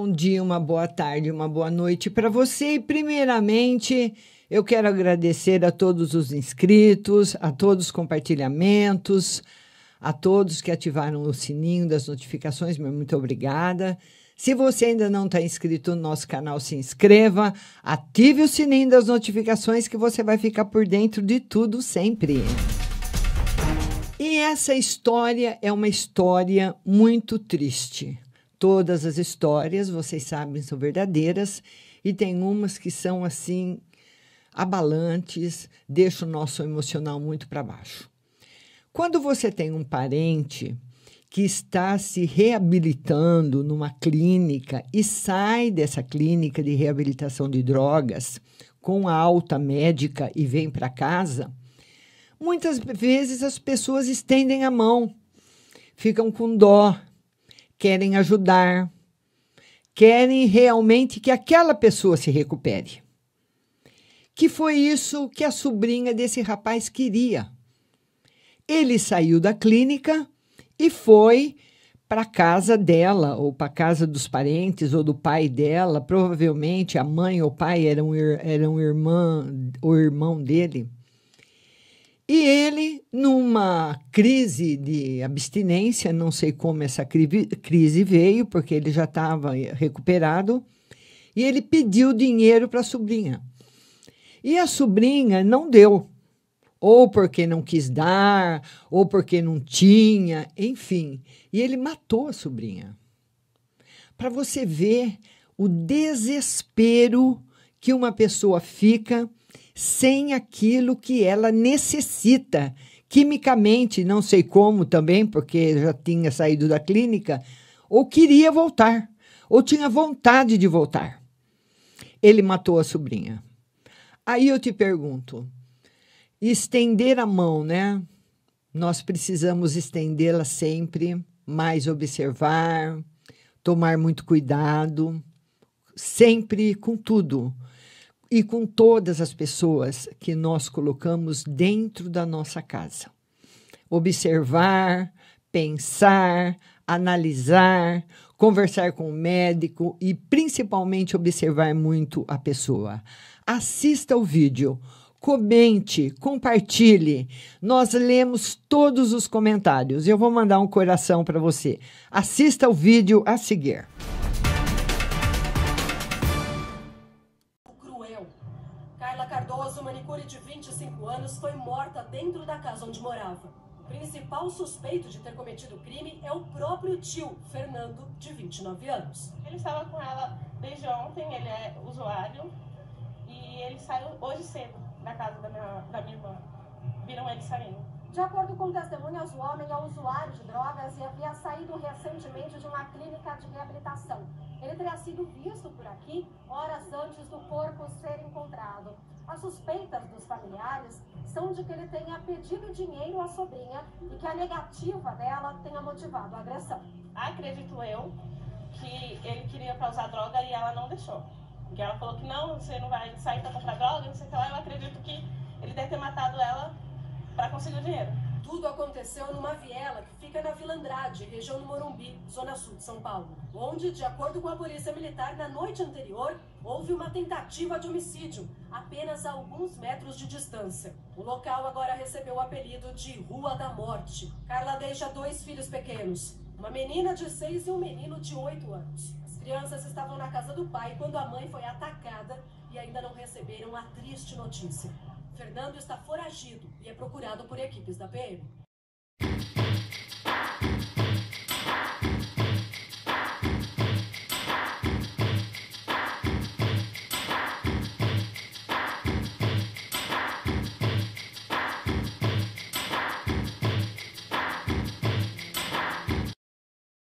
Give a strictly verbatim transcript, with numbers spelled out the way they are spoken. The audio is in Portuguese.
bom dia, uma boa tarde, uma boa noite para você. E, primeiramente, eu quero agradecer a todos os inscritos, a todos os compartilhamentos, a todos que ativaram o sininho das notificações. Muito obrigada. Se você ainda não está inscrito no nosso canal, se inscreva, ative o sininho das notificações que você vai ficar por dentro de tudo sempre. E essa história é uma história muito triste. Todas as histórias, vocês sabem, são verdadeiras e tem umas que são assim abalantes, deixam o nosso emocional muito para baixo. Quando você tem um parente que está se reabilitando numa clínica e sai dessa clínica de reabilitação de drogas com a alta médica e vem para casa, muitas vezes as pessoas estendem a mão, ficam com dó, querem ajudar, querem realmente que aquela pessoa se recupere. Que foi isso que a sobrinha desse rapaz queria. Ele saiu da clínica e foi para a casa dela, ou para a casa dos parentes, ou do pai dela. Provavelmente a mãe ou o pai eram, eram irmã, o irmão dele. E ele, numa crise de abstinência, não sei como essa crise veio, porque ele já estava recuperado, e ele pediu dinheiro para a sobrinha. E a sobrinha não deu, ou porque não quis dar, ou porque não tinha, enfim. E ele matou a sobrinha. Para você ver o desespero que uma pessoa fica sem aquilo que ela necessita, quimicamente, não sei como também, porque já tinha saído da clínica, ou queria voltar, ou tinha vontade de voltar. Ele matou a sobrinha. Aí eu te pergunto, estender a mão, né? Nós precisamos estendê-la sempre, mas observar, tomar muito cuidado, sempre com tudo. E com todas as pessoas que nós colocamos dentro da nossa casa. Observar, pensar, analisar, conversar com o médico e, principalmente, observar muito a pessoa. Assista o vídeo, comente, compartilhe. Nós lemos todos os comentários. Eu vou mandar um coração para você. Assista o vídeo a seguir. Carla Cardoso, manicure de vinte e cinco anos, foi morta dentro da casa onde morava. O principal suspeito de ter cometido o crime é o próprio tio, Fernando, de vinte e nove anos. Ele estava com ela desde ontem, ele é usuário, e ele saiu hoje cedo da casa da minha, da minha irmã. Viram ele saindo. De acordo com testemunhas, o homem é usuário de drogas e havia saído recentemente de uma clínica de reabilitação. Ele teria sido visto por aqui horas antes do corpo ser encontrado. As suspeitas dos familiares são de que ele tenha pedido dinheiro à sobrinha e que a negativa dela tenha motivado a agressão. Acredito eu que ele queria para usar droga e ela não deixou. Porque ela falou que não, você não vai sair para comprar droga, não sei o que lá. Eu acredito que ele deve ter matado ela para conseguir o dinheiro. Tudo aconteceu numa viela que fica na Vila Andrade, região do Morumbi, zona sul de São Paulo, onde, de acordo com a polícia militar, na noite anterior, houve uma tentativa de homicídio, apenas a alguns metros de distância. O local agora recebeu o apelido de Rua da Morte. Carla deixa dois filhos pequenos, uma menina de seis e um menino de oito anos. As crianças estavam na casa do pai quando a mãe foi atacada e ainda não receberam a triste notícia. Fernando está foragido e é procurado por equipes da P M.